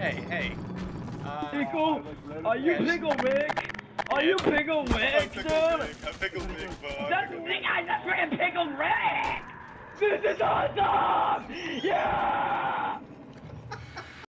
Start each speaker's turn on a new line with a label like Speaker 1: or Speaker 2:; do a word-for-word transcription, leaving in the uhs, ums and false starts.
Speaker 1: Hey, hey. Uh,
Speaker 2: Pickle? Are you Pickle Rick? Are you Pickle Rick, dude?
Speaker 3: I'm Pickle Rick, bro.
Speaker 2: That's me, guys. That's freaking Pickle Rick. This is awesome. Yeah.